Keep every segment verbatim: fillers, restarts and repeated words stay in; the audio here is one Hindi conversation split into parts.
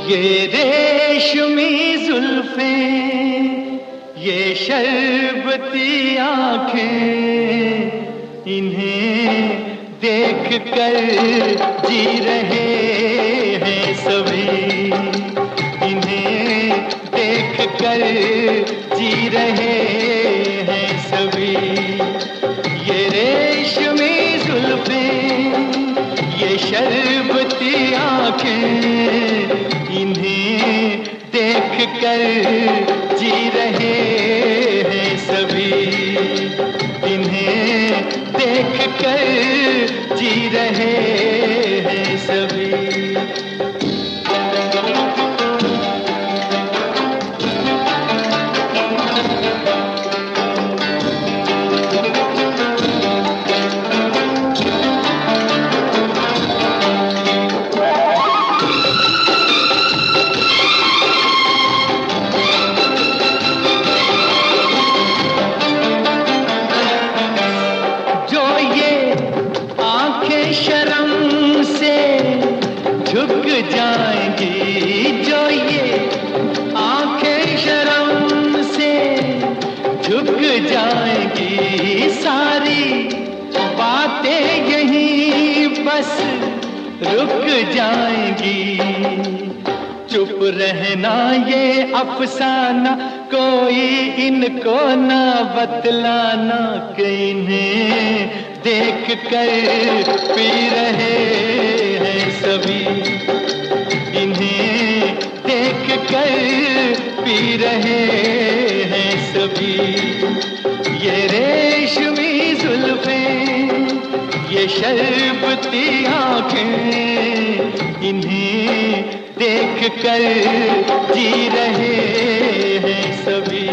ये रेशमी जुल्फें, ये शरबती आंखें, इन्हें देख कर जी रहे हैं सभी, इन्हें देख कर जी रहे हैं सभी। ये रेशमी जुल्फें, ये शरबती आंखें, इन्हें देख कर जी रहे हैं सभी, इन्हें देख कर जी रहे हैं सभी। जाएंगी सारी बातें यहीं बस रुक जाएंगी। चुप रहना ये अफसाना, कोई इनको ना बतलाना, कि इन्हें देख कर पी रहे हैं सभी, इन्हें देख कर पी रहे हैं सभी। ये रेशमी जुल्फें, ये शरबती आंखें, इन्हें देख कर जी रहे हैं सभी,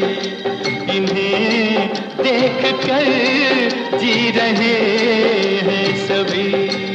इन्हें देख कर जी रहे हैं सभी।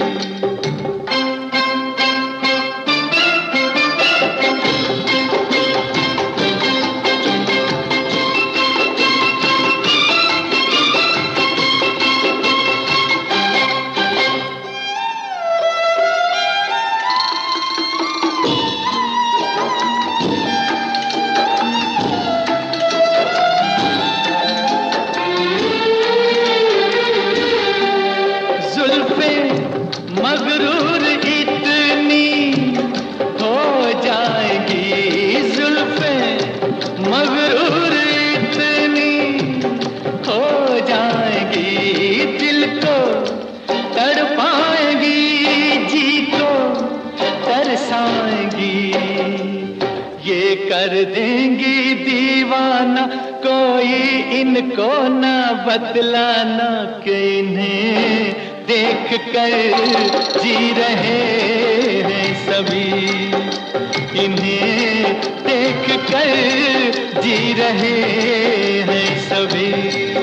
मगरूर इतनी हो जाएंगी जुल्फें, मगरूर इतनी हो जाएंगी, दिल को तड़पाएंगी, जी को तरसाएंगी। ये कर देंगी दीवाना, कोई इनको ना बतलाना, कि इन्हें देख कर जी रहे हैं सभी, इन्हें देख कर जी रहे हैं सभी।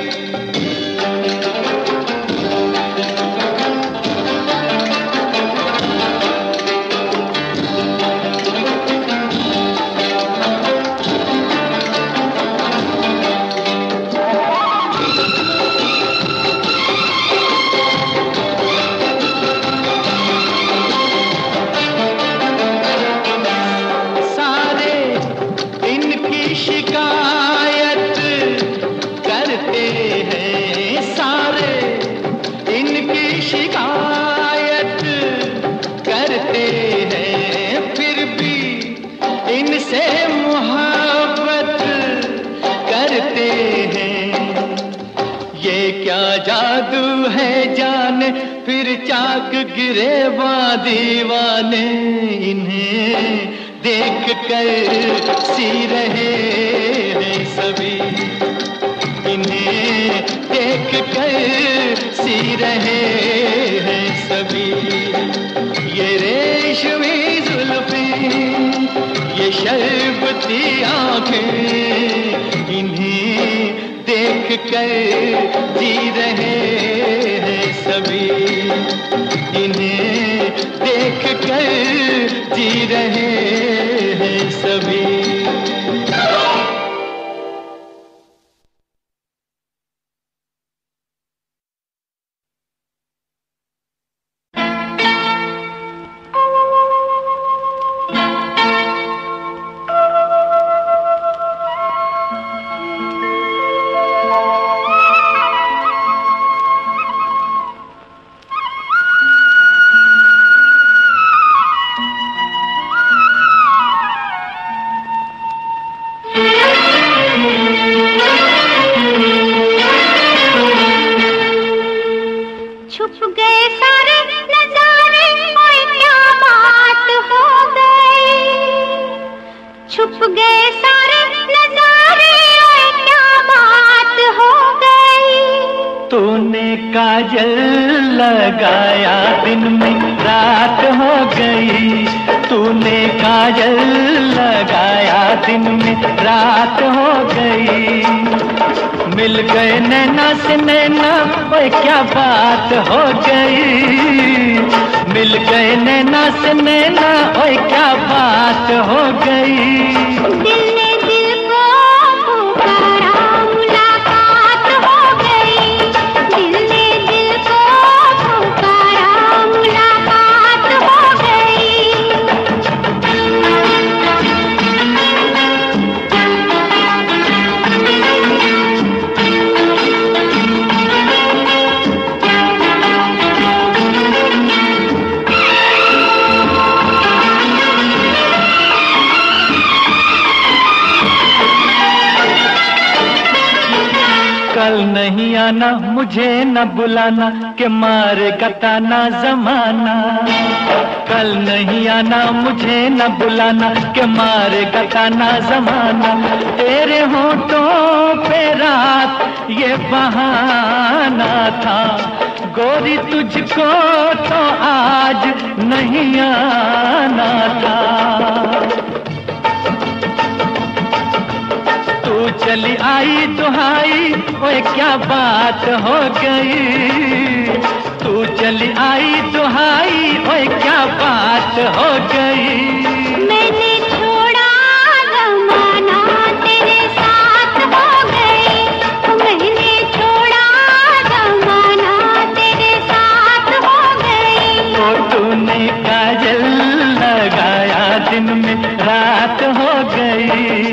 शिकायत करते हैं सारे, इनकी शिकायत करते हैं, फिर भी इनसे मोहब्बत करते हैं। ये क्या जादू है जाने, फिर चाक गिरे दीवाने, इन्हें देख कर सी रहे हैं सभी, इन्हें देख कर सी रहे हैं सभी। ये रेशमी जुल्फें, ये शरबती आंखें, इन्हें देख कर जी रहे हैं सभी, इन्हें देख कर जी रहे हैं सभी। छुप गए सारे नजारे, क्या बात हो गई। तूने काजल लगाया दिन में रात हो गई, तूने काजल लगाया दिन में रात हो गई। मिल गए नैना से नैना, ओए क्या बात हो गई। मिल गए नैना से नैना, ओए क्या बात हो गई। दिल ने दिल को पुकारा, मुलाकात हो गई। दिल ने दिल को पुकारा, मुलाकात हो गई। कल नहीं आना, मुझे न बुलाना, के मारेगा ताना जमाना। कल नहीं आना, मुझे न बुलाना, के मारेगा ताना जमाना। तेरे होठों पे रात ये बहाना था, गोरी तुझको तो आज नहीं आना था। तू चली आई दुहाई, ओए क्या बात हो गई। तू चली आई दुहाई, ओए क्या बात हो गई। मैंने छोड़ा जमाना, तेरे साथ हो गई। मैंने छोड़ा जमाना, तेरे साथ हो गई। तो तूने काजल लगाया दिन में रात हो गई।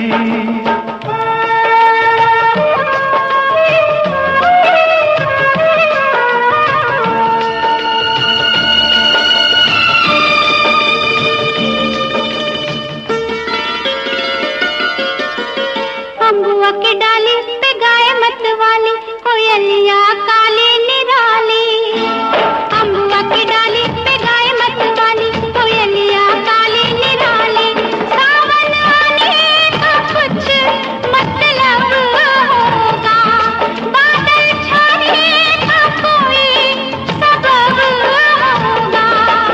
अम्बुआ की डाली पे गाय मत वाली, कोयलिया काली निराली। अम्बुआ की डाली पे गाय मत वाली, कोयलिया काली निराली। सावन आने का कुछ मतलब होगा, बादल छाने का कोई सबब होगा।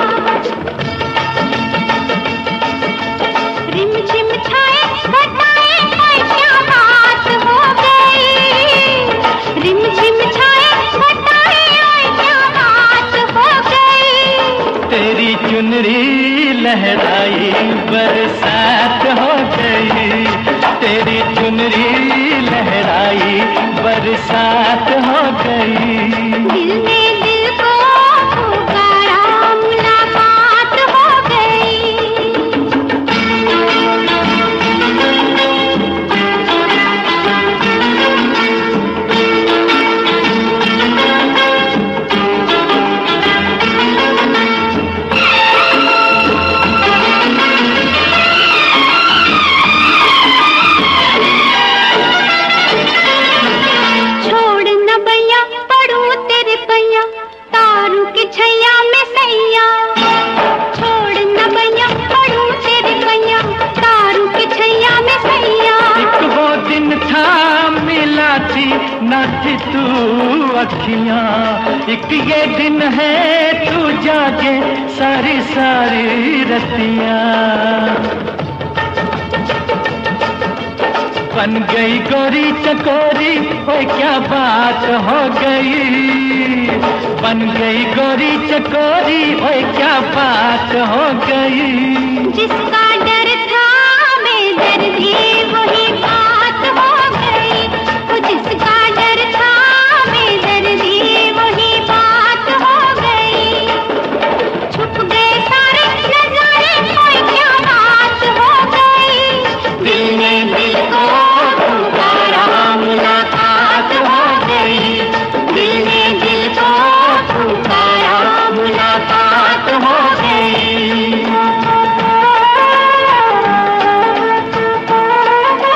रिम झिम छाए घटाए, क्या बात हो गई। रिम झिम छाए घटाए, क्या बात हो गई। तेरी चुनरी लहराई बरसात हो गई, तेरी चुनरी लहराई बरसात हो गई। दिल ने दिल को पुकारा, मुलाकात हो गई। छोड़ न भैया पढ़ू तेरे पैया, तारू की छैया में सैया। छोड़ न भैया पढ़ू तेरे पैया, तारू की छैया में सैया। एक वो दिन था मिला थी न थी तू अखियां, एक ये दिन है तू जागे सारी सारी रतियां। बन गई गोरी चकोरी, ओए क्या बात हो गई। बन गई गोरी चकोरी, ओए क्या बात हो गई। जिसका डर था बेदर्दी, वही बात हो गई। वो जिसका डर था बेदर्दी, वही बात हो गई। छुप गए सारे नजारे, कोई क्या बात हो गई। दिल ने दिल को पुकारा, मुलाकात हो गई। दिल ने दिल को पुकारा, मुलाकात हो गई।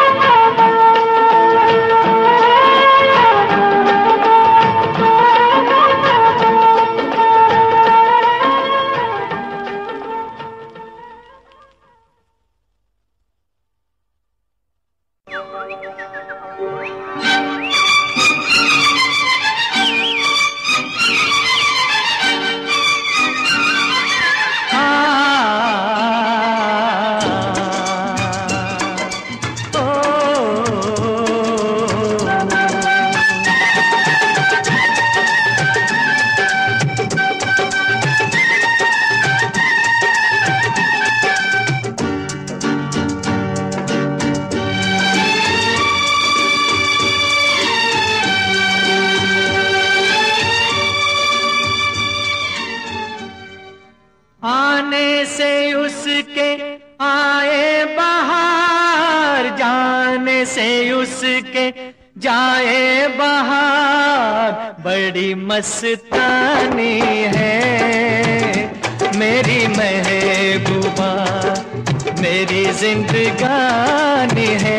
से उसके आए बहार, जाने से उसके जाए बहार, बड़ी मस्तानी है मेरी महबूबा, मेरी जिंदगानी है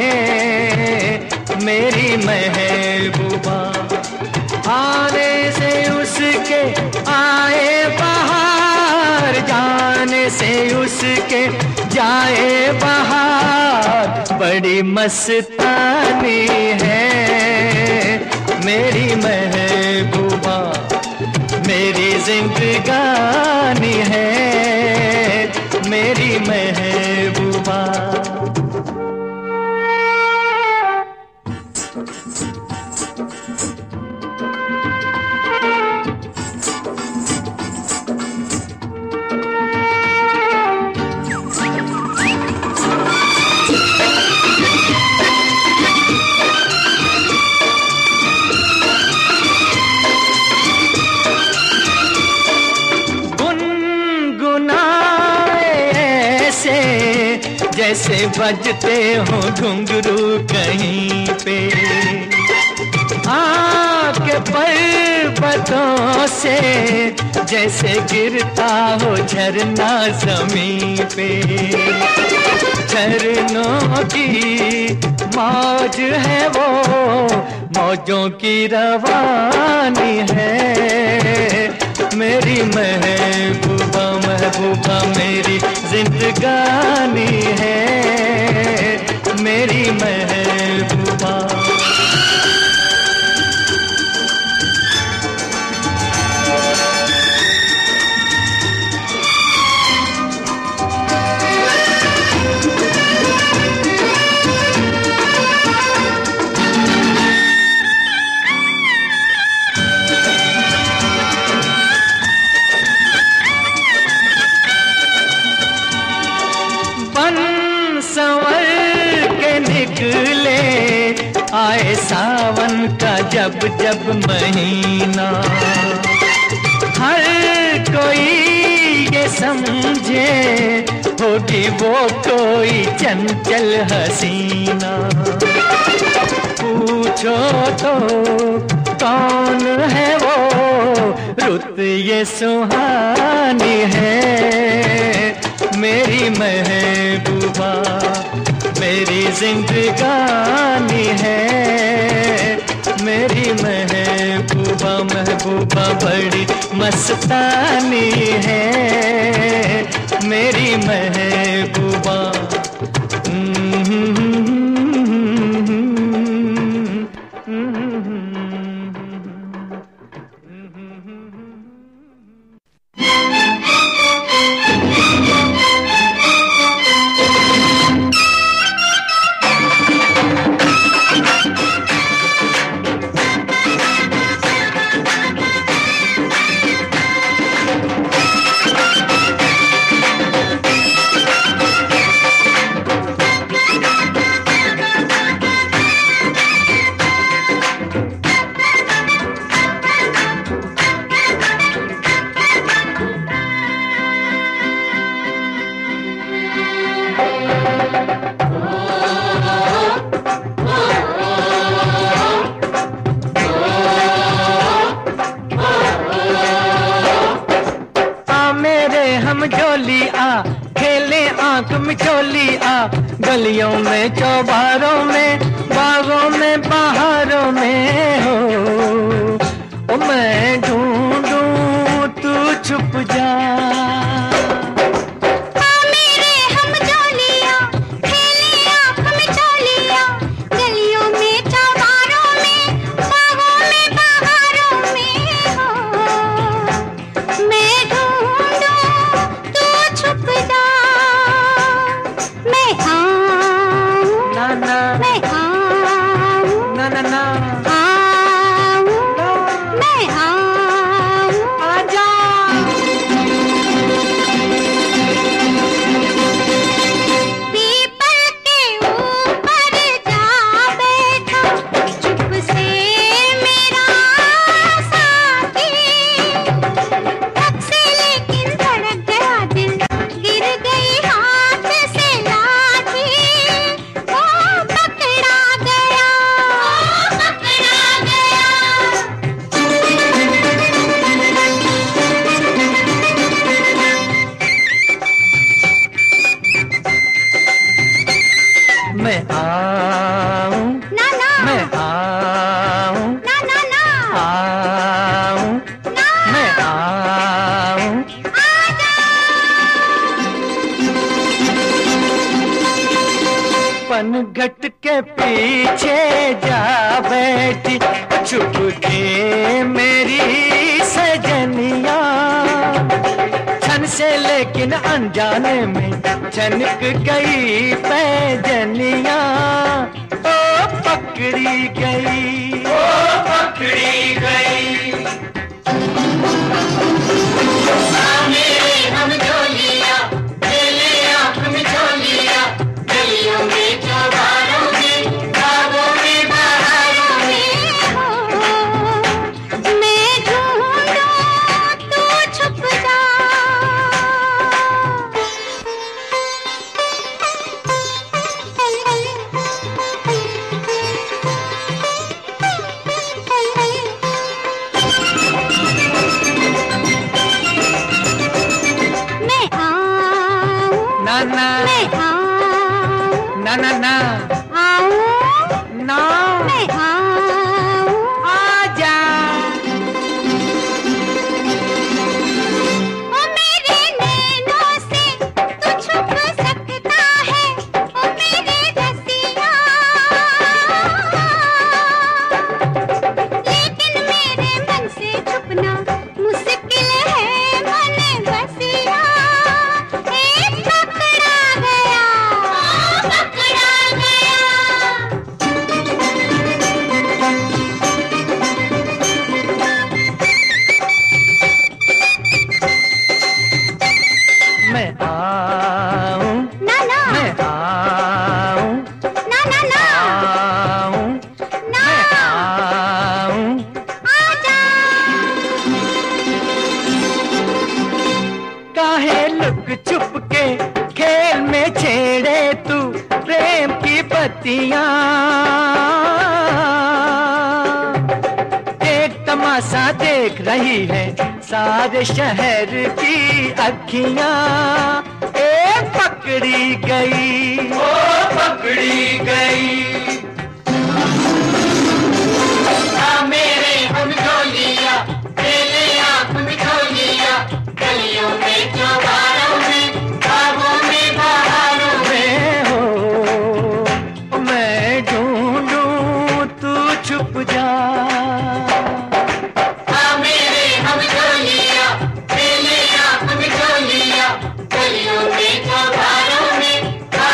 मेरी महबूबा। आने से उसके आए बहार, जाने से उसके जाए बहार, बड़ी मस्तानी है मेरी महबूबा, मेरी जिंदगानी है मेरी महबूबा। जैसे बजते हो घुंघरू कहीं पे, आपके पर्वतों से जैसे गिरता हो झरना जमीन पे। झरनों की मौज है वो, मौजों की रवानी है मेरी महबूबा, महबूबा मेरी जिंदगानी है मेरी महबूबा। आए सावन का जब जब महीना, हर कोई ये समझे होगी वो कोई चंचल हसीना। पूछो तो कौन है वो, रुत ये सुहानी है मेरी महबूबा, मेरी जिंदगानी है मेरी महबूबा, महबूबा बड़ी मस्तानी है मेरी महबूबा। गलियों में चौबारों में बागों में बहारों में हो, ओ मैं ढूंढूं तू छुप जा। मैं आऊं ना ना मैं आऊं ना ना ना आऊं ना मैं आऊं आजा। पनघट के पीछे जा बैठी चुप के मेरी सजनिया, छन से लेकिन अनजाने में छनक गई पैजनिया। ओ पकड़ी गई ओ पकड़ी गई मेरे हम झोलिया मेले आँख में झोलिया, गलियों में चौबारों में बागों में बहारों में हो। मैं ढूंढूं तू छुप जा। मैं आऊं ना ना मैं आऊं ना ना ना आऊं ना मैं आऊं आजा। ओ मेरे नैनों से तू छुप सकता है, ओ मेरे रसिया, लेकिन मेरे मन से छुपना मुश्किल है मन बसिया। ए पकड़ा गया ओ पकड़ा गया। मैं आऊं ना ना मैं आऊं ना ना ना आऊं ना मैं आऊं आजा। काहे लुक छुप के खेल में छेड़े तू प्रेम की बत्तियां। एक तमाशा देख रही है सारे शहर की अखियां। ए पकड़ी गई ओ पकड़ी गई मेरे हम झोलिया मेले आँख में झोलिया, गलियों में चौबारों में बागों में बहारों में में हो मैं ढूंढूं तू छुप जा। मेरे हम झोलिया मेले आँख में झोलिया, गलियों में चौबारों में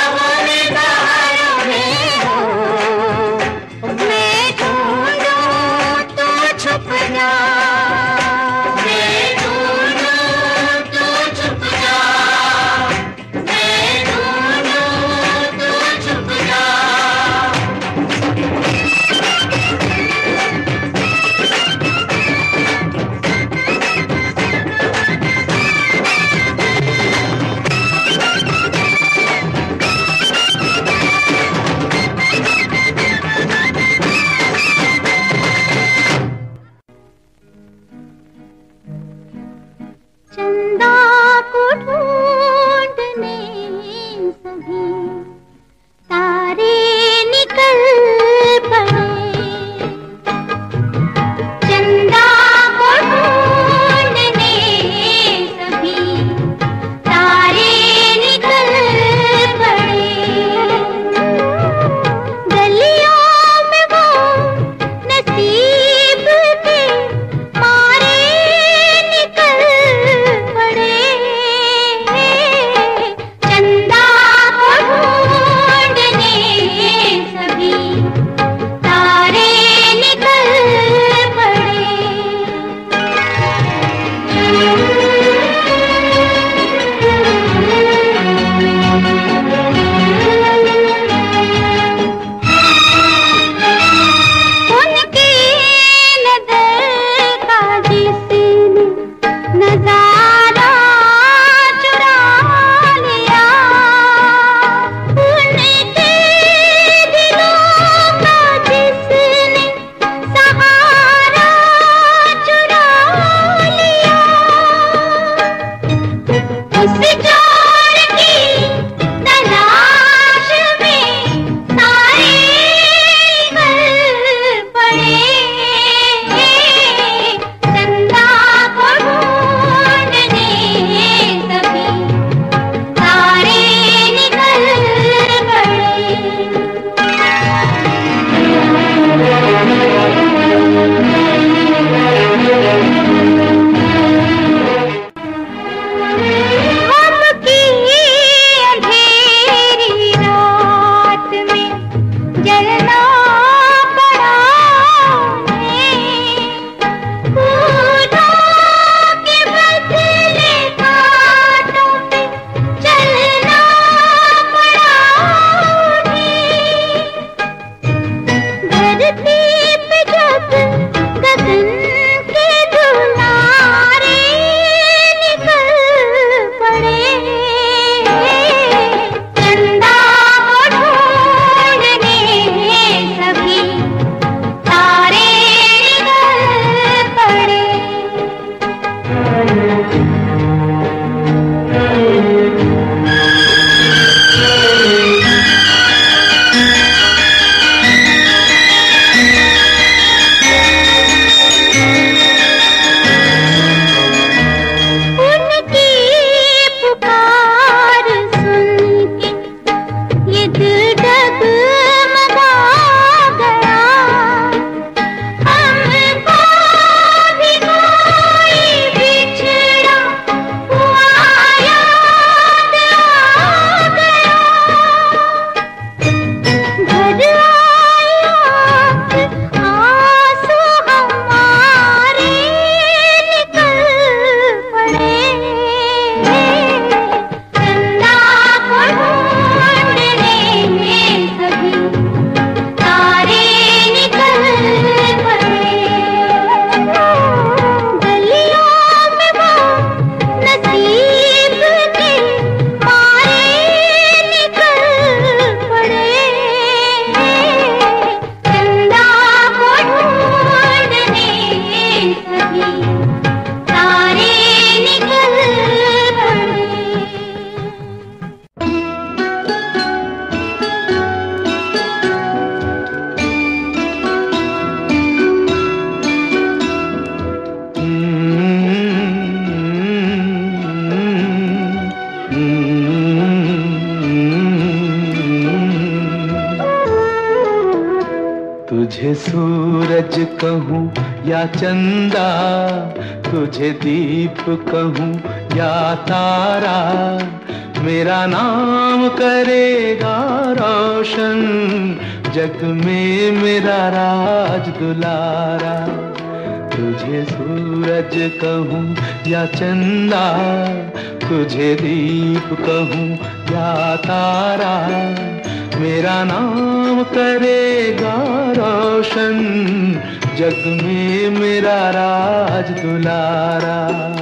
तुझे सूरज कहूँ या चंदा, तुझे दीप कहूँ या तारा, मेरा नाम करेगा रोशन, जग में मेरा राज दुलारा। तुझे सूरज कहूँ या चंदा, तुझे दीप कहूँ या तारा, मेरा नाम करेगा रोशन, जग में मेरा राज दुलारा।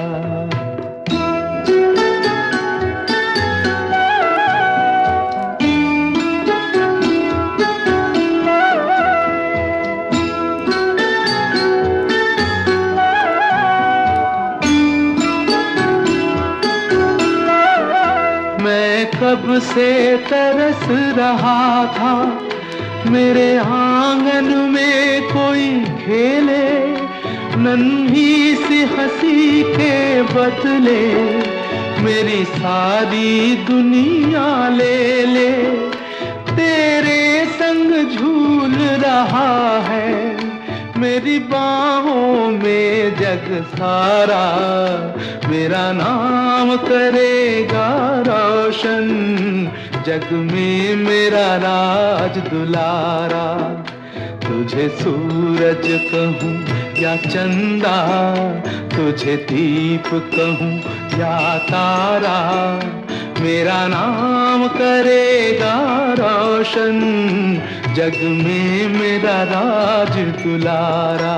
कब से तरस रहा था मेरे आंगन में कोई खेले, नन्ही सी हंसी के बदले मेरी सारी दुनिया ले ले। तेरे संग झूल रहा है मेरी बाहों में जग सारा, मेरा नाम करेगा रोशन, जग में मेरा राज दुलारा। तुझे सूरज कहूँ या चंदा, तुझे दीप कहूँ या तारा, मेरा नाम करेगा रोशन, जग में मेरा राज दुलारा।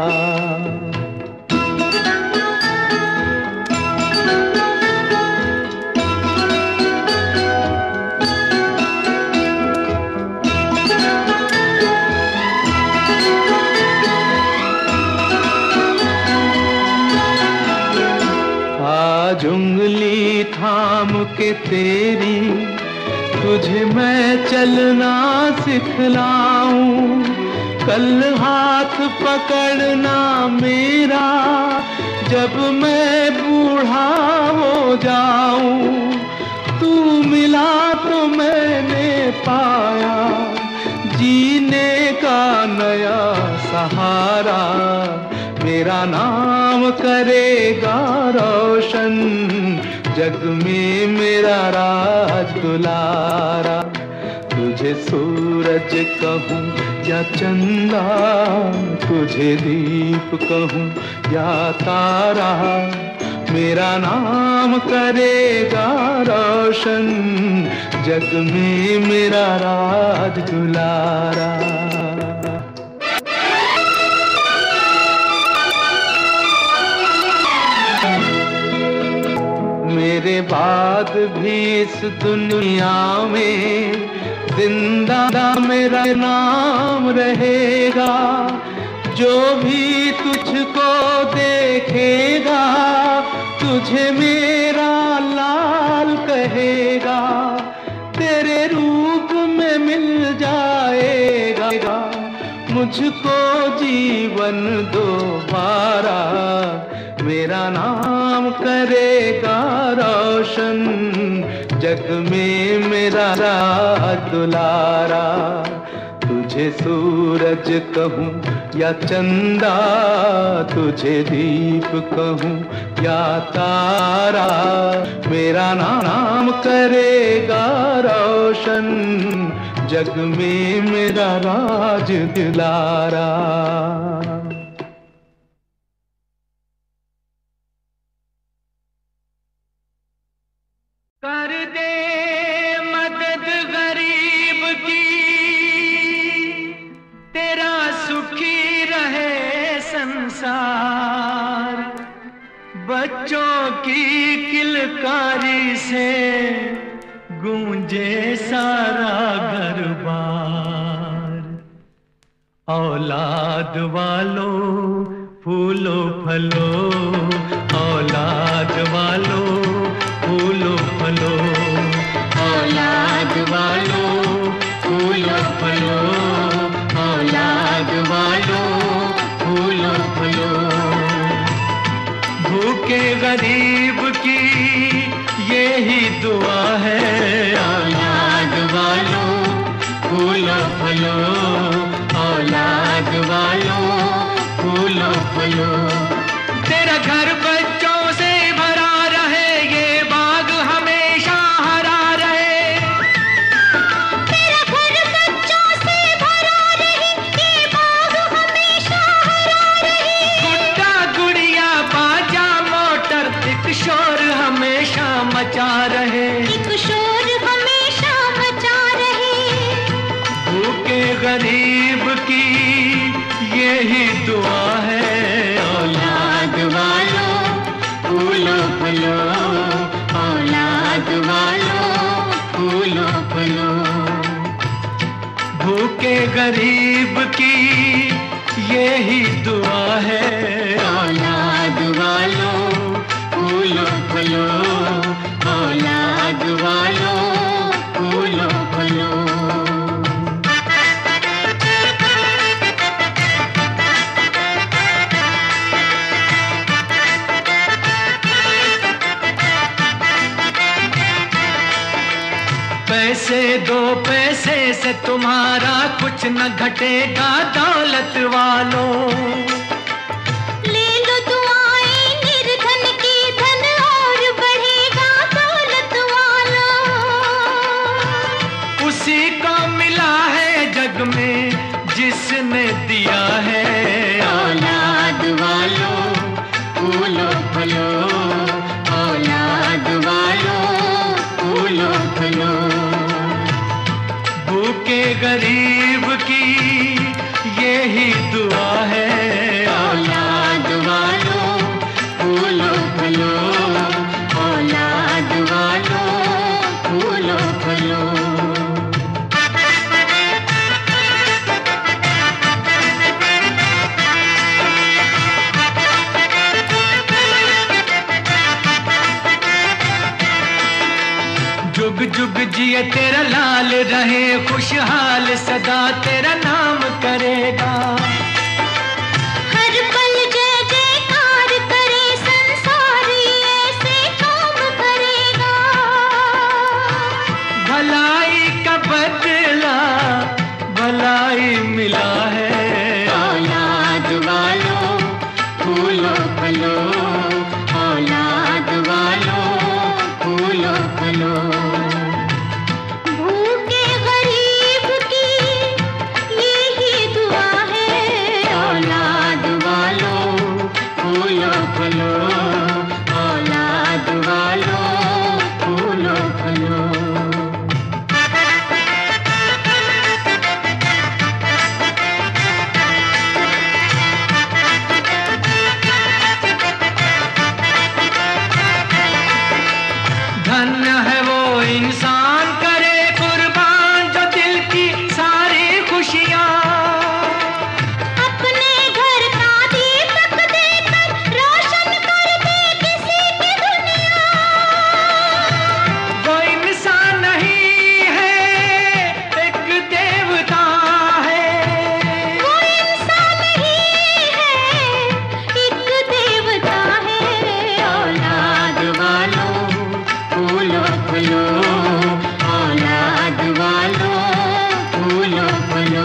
आज उंगली थाम के तेरी तुझे मैं चलना सिखलाऊं, कल हाथ पकड़ना मेरा जब मैं बूढ़ा हो जाऊं। तू मिला तो मैंने पाया जीने का नया सहारा, मेरा नाम करेगा रोशन, जग में मेरा राज दुलारा। तुझे सूरज कहूँ या चंदा, तुझे दीप कहूँ या तारा, मेरा नाम करेगा रोशन, जग में मेरा राज दुलारा। मेरे बाद भी इस दुनिया में जिंदा मेरा नाम रहेगा, जो भी तुझको देखेगा तुझे मेरा लाल कहेगा, तेरे रूप में मिल जाएगा मुझको जीवन दोबारा, मेरा नाम करेगा रोशन, जग में मेरा राज दुलारा। तुझे सूरज कहूँ या चंदा, तुझे दीप कहूँ या तारा, मेरा नाम करेगा रोशन, जग में मेरा राज दुलारा। कर दे मदद गरीब की, तेरा सुखी रहे संसार, बच्चों की किलकारी से गूंजे सारा घर बार। औलाद वालों फूलो फलो, औलाद वालों फूलो फलो, औलाद वालों फूलो फलो, औलाद वालों फूलो फलो। भूखे गरीब की यही दुआ है, औलाद वालों फूलो फलो, औलाद फलो। तेरा घर बच्चों से भरा रहे, ये बाग हमेशा हरा रहे। तेरा घर बच्चों से भरा रहे, ये बाग हमेशा हरा रहे। गुड्डा गुड़िया बाजा मोटर, एक शोर हमेशा मचा रहे, एक शोर हमेशा मचा रहे। भूखे गरीब की यही दुआ है, औलाद वालों फूलो फलो, औलाद वालों फूलो फलो। भूखे गरीब की यही दुआ है, औलाद वालों फूलो फलो, औलाद वालों फूलो फलो। पैसे दो पैसे से तुम्हारा कुछ न घटेगा दौलत वालों। ले लो दुआएं निर्धन की, धन और बढ़ेगा दौलत वालों। उसी को मिला है जग में जिसने दिया है, औलाद वालों फूलो फलो, औलाद वालों फूलो फलो। भूखे गरीब की यही दुआ है, औलाद वालों फूलो फलो, औलाद वालों फूलो फलो। जुग जुग जिए तेरा लाल रहे, खुशहाल सदा तेरा नाम करेगा। हर पल जय जयकार करे, संसार ऐसे काम करेगा। भलाई का बदला भलाई मिला है, औलाद वालों फूलो फलो, औलाद वालों फूलो फलो। भूखे गरीब की यही दुआ है, औलाद वालों फूलो फलो, औलाद वालों फूलो फलो। धन्य है वो इंसान करे कुर्बान जो दिल की सारी खुशियाँ। अपने घर का दीपक देकर रोशन कर दे किसी की दुनिया। वो इंसान नहीं है एक देवता है, वो इंसान नहीं है एक देवता है। औलाद वालों फूलो फलो, औलाद वालों फूलो फलो।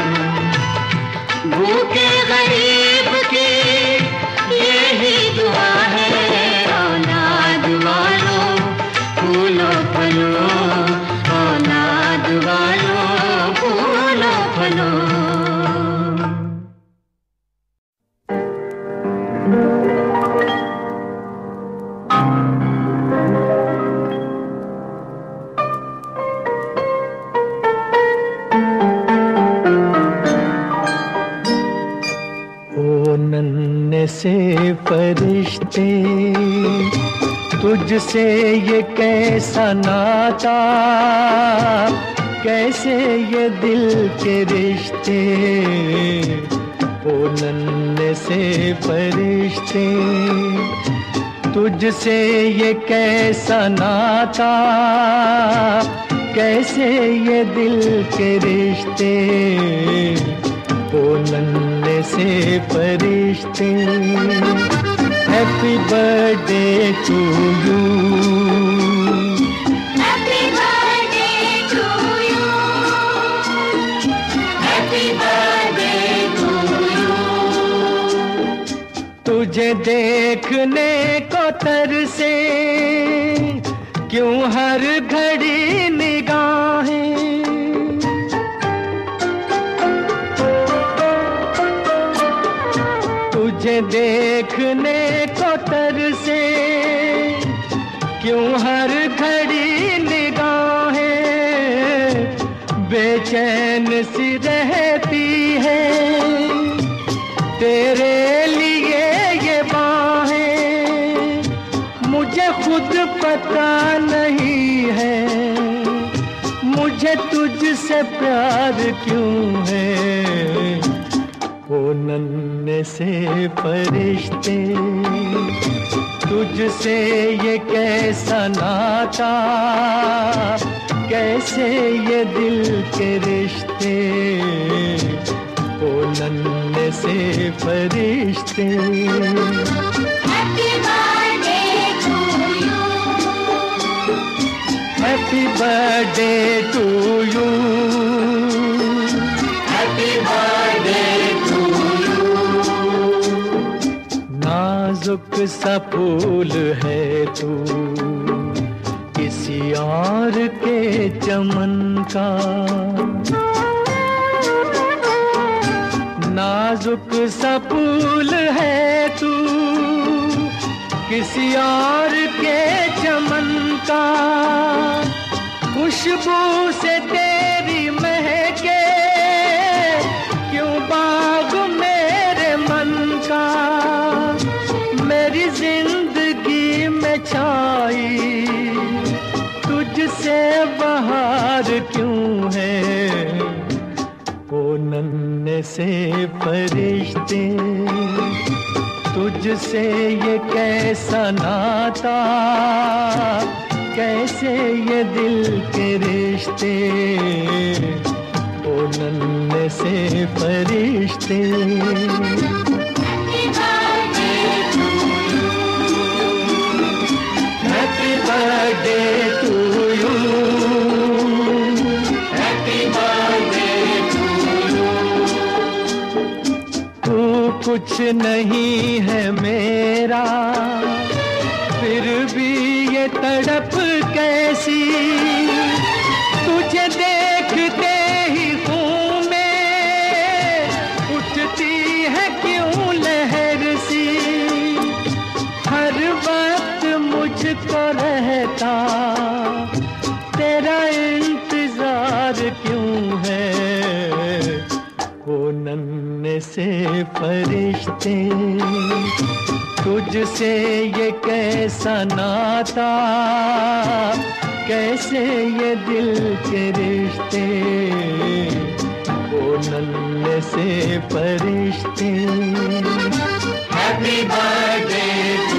भूखे गरीब की यही दुआ है, औलाद वालों फूलो फलो, औलाद वालों फूलो फलो। ओ नन्हे से फरिश्ते तुझसे ये कैसा नाता, कैसे ये दिल के रिश्ते। ओ नन्हे से फरिश्ते तुझसे ये कैसा नाता, कैसे ये दिल के रिश्ते। ओ नन्हे से फरिश्ते happy birthday to you, happy birthday to you, happy birthday to you. देखने को तरसे क्यों हर घड़ी निगाहें, तुझे देखने को तरसे क्यों हर घड़ी निगाहें, बेचैन सी रहती है तेरे लिए ये बाहें, मुझे खुद पता नहीं है मुझे तुझसे प्यार क्यों है। ओ नन्हे से फरिश्ते तुझसे ये कैसा नाता, कैसे ये दिल के रिश्ते, ओ नन्हे से फरिश्ते। Happy birthday to you, happy birthday to you। नाजुक सा फूल है तू किसी और के चमन का, नाजुक सा फूल है तू किसी और के चमन का, खुशबू से तेरी महके क्यों बाग मेरे मन का, मेरी जिंदगी में छाई तुझसे बहार क्यों है। ओ नन्हे से फरिश्ते तुझसे ये कैसा नाता, कैसे ये दिल के रिश्ते, ओ नन्हे से फरिश्ते। Happy birthday to you, happy birthday to you। तू कुछ नहीं है मेरा फिर भी ये तड़प कैसी, तुझे देखते ही खून में उठती है क्यों लहर सी, हर वक्त मुझको रहता तेरा इंतजार क्यों है। ओ नन्हे से फरिश्ते तुझसे ये कैसा नाता, कैसे ये दिल के रिश्ते, ओ नन्हे से फरिश्ते। Happy birthday.